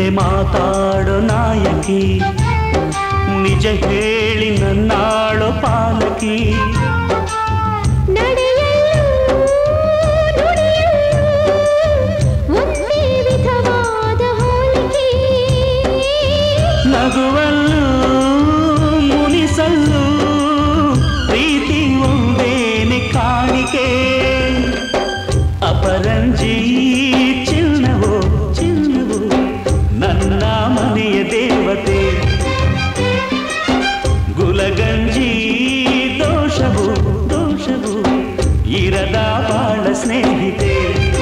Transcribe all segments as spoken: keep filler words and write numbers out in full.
ಮೇಲೆ ಮಾತಾಡೋ ನಾಯಕಿ, ನಿಜ ಹೇಳಿ ನನ್ನಾಳೋ ಪಾಲಕಿ. ನಗುವಲ್ಲೂ ಮುನಿಸಲ್ಲೂ ಪ್ರೀತಿ ಒಂದೇನೆ ಕಾಣಿಕೆ. ಅಪರಂಜಿ ಚಿನ್ನವೋ ಚಿನ್ನವೋ ನನ್ನ ಮನೆಯ ದೇವತೆ. ಗುಲಗಂಜಿ ದೋಷವು ದೋಷವು ಇರದ ಬಾಳ ಸ್ನೇಹಿತೆ.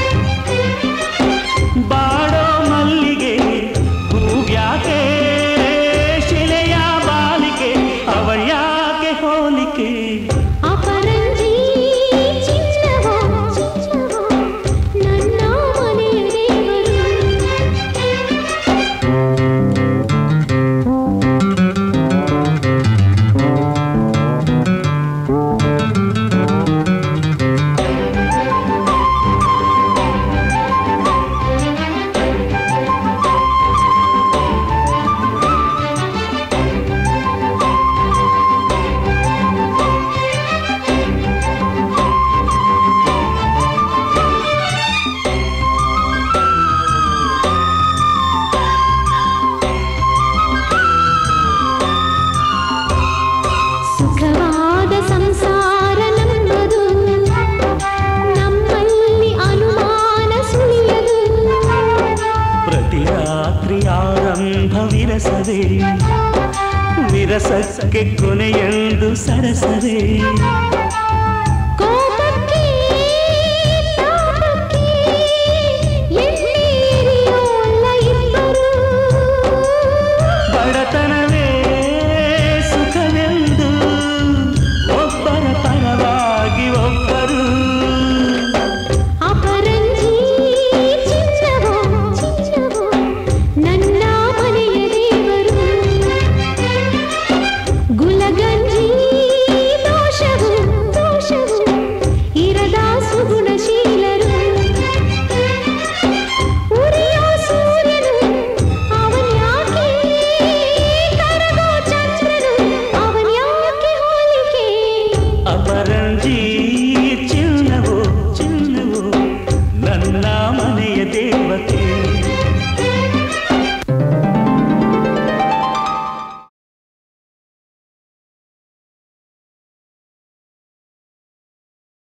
ಬಾಡೋ ಮಲ್ಲಿಗೆ ಹೂವ್ಯಾಕೆ, ಶಿಲೆಯ ಬಾಲಿಕೆ ಅವಳ್ಯಾಕೆ ಹೋಲಿಕೆ. ಅಪರಂಜಿ ಚಿನ್ನವೋ ಚಿನ್ನವೋ ನನ್ನ ಮನೆಯ ಸುಖವಾದ ಸಂಸಾರ ನಮ್ಮದು, ನಮ್ಮಲ್ಲಿ ಅನುಮಾನ ಸುಳಿಯದು. ಪ್ರತಿ ರಾತ್ರಿ ಆರಂಭ ವಿರಸವೇ, ವಿರಸಕ್ಕೆ ಕೊನೆಯೆಂದು ಸರಸವೇ. ಕೋಪಕ್ಕೆ ತಾಪಕ್ಕೆ ಎಣ್ಣೀರಿಯೋಲ್ಲ ಇಬ್ಬರು. ಬಡತನವೇ ಸುಖವೆಂದು ಒಬ್ಬರ ಪರವಾಗಿ ಒಬ್ಬರು. ಅಪರಂಜಿ ಚಿನ್ನವೋ ಚಿನ್ನವೋ ನನ್ನ ಮನೆಯ ದೇವರು. ಗುಲಗಂಜಿ ದೋಷವು ದೋಷವು ಇರದ ಸುಗುಣಶೀಲರು. ಉರಿಯೋ ಸೂರ್ಯನು ಅವನ್ಯಾಕೆ, ಕರಗೋ ಚಂದ್ರನು ಅವನ್ಯಾಕೆ ಹೋಲಿಕೆ. ಅಪರಂಜಿ ಚಿನ್ನವೋ ಚಿನ್ನವೋ ನನ್ನ ಮನೆಯ ದೇವತೆ.